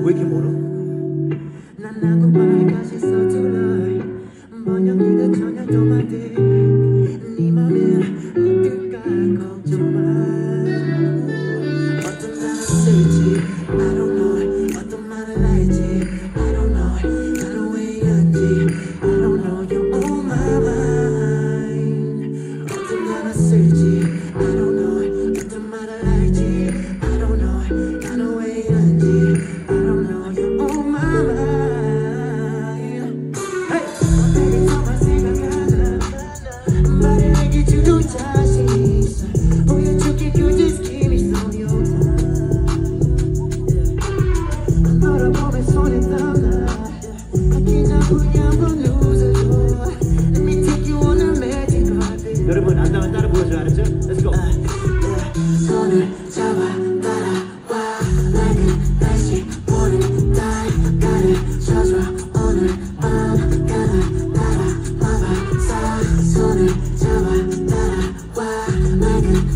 왜 이렇게 멀어? 난 한국말까지 서툴러 번역기도 전혀 동안 네 맘은 어떨까 걱정 마. 어떤 단어 쓸지 I don't know. 어떤 말을 할지 I don't know. 나는 왜 이런지 I don't know. You're on my mind. 어떤 단어 쓸지 I don't know. 어떤 말을 할지 I don't know. 나는 왜 이런지 I don't know. You're on my mind. Hey, 내게 정말 생각하나 말을 내게 주도 자신 있어. 보여줄게 그 느낌이 so your time. 너를 보면 손에 땀나. 아끼자 우리 한번 웃어줘. Let me take you on a magic carpet. 여러분 안 나면 따라 보여줘, 알았죠? Let's go. 손을 잡아 따라와 낡은 날씨 보는 달 가르쳐줘. 오늘 밤 따라 와봐. 손을 잡아 따라와 낡은